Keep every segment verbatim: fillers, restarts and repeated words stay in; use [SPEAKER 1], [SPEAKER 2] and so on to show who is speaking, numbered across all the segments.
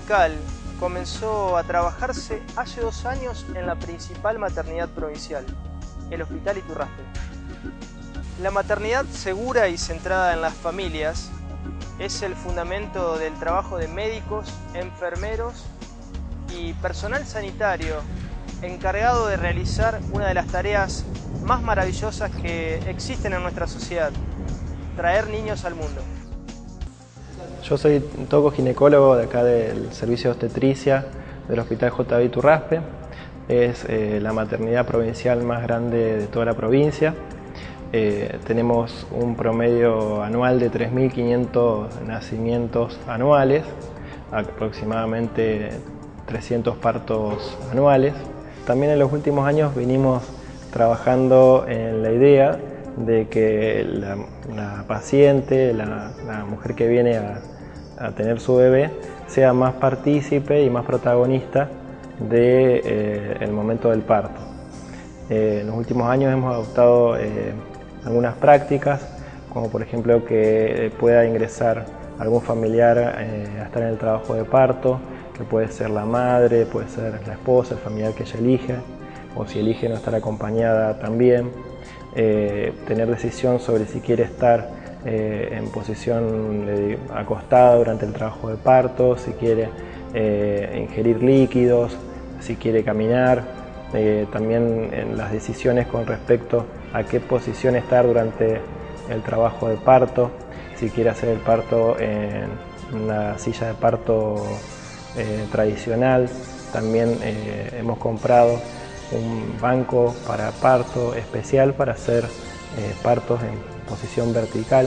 [SPEAKER 1] vertical comenzó a trabajarse hace dos años en la principal maternidad provincial, el Hospital Iturraspe. La maternidad segura y centrada en las familias es el fundamento del trabajo de médicos, enfermeros y personal sanitario encargado de realizar una de las tareas más maravillosas que existen en nuestra sociedad: traer niños al mundo.
[SPEAKER 2] Yo soy toco ginecólogo de acá del servicio de obstetricia del Hospital J B Iturraspe. Es eh, la maternidad provincial más grande de toda la provincia. Eh, tenemos un promedio anual de tres mil quinientos nacimientos anuales, aproximadamente trescientos partos anuales. También en los últimos años vinimos trabajando en la idea de que la, la paciente, la, la mujer que viene a, a tener su bebé, sea más partícipe y más protagonista del de, eh, momento del parto. Eh, en los últimos años hemos adoptado eh, algunas prácticas, como por ejemplo que pueda ingresar algún familiar eh, a estar en el trabajo de parto, que puede ser la madre, puede ser la esposa, el familiar que ella elige, o si elige no estar acompañada también. Eh, tener decisión sobre si quiere estar eh, en posición de, acostada durante el trabajo de parto, si quiere eh, ingerir líquidos, si quiere caminar. Eh, también en las decisiones con respecto a qué posición estar durante el trabajo de parto, si quiere hacer el parto en una silla de parto eh, tradicional. También eh, hemos comprado un banco para parto especial para hacer eh, partos en posición vertical.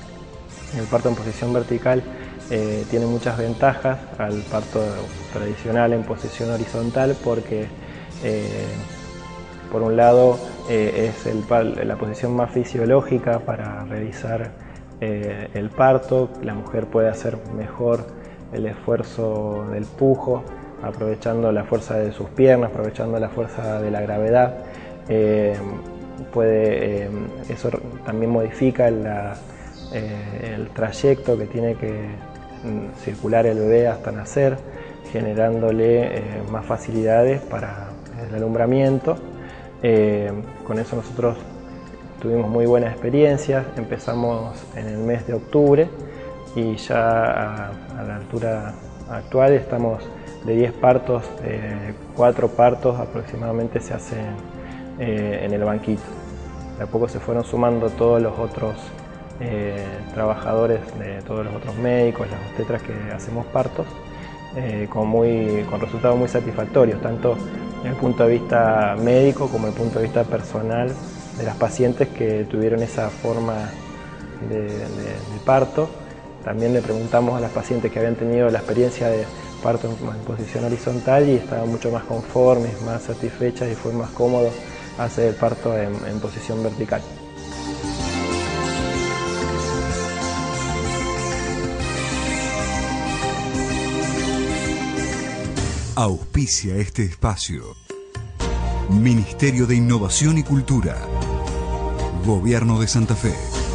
[SPEAKER 2] El parto en posición vertical eh, tiene muchas ventajas al parto tradicional en posición horizontal porque eh, por un lado eh, es el, la posición más fisiológica para realizar eh, el parto. La mujer puede hacer mejor el esfuerzo del pujo, aprovechando la fuerza de sus piernas, aprovechando la fuerza de la gravedad. Eh, puede, eh, eso también modifica la, eh, el trayecto que tiene que circular el bebé hasta nacer, generándole eh, más facilidades para el alumbramiento. Eh, con eso nosotros tuvimos muy buenas experiencias. Empezamos en el mes de octubre y ya a, a la altura actual estamos de diez partos, eh, cuatro partos aproximadamente se hacen eh, en el banquito. De a poco se fueron sumando todos los otros eh, trabajadores, de todos los otros médicos, las obstetras que hacemos partos, eh, con, muy, con resultados muy satisfactorios, tanto desde el punto de vista médico como desde el punto de vista personal de las pacientes que tuvieron esa forma de, de, de parto. También le preguntamos a las pacientes que habían tenido la experiencia de parto en posición horizontal y estaban mucho más conformes, más satisfechas y fue más cómodo hacer el parto en, en posición vertical.
[SPEAKER 3] Auspicia este espacio. Ministerio de Innovación y Cultura. Gobierno de Santa Fe.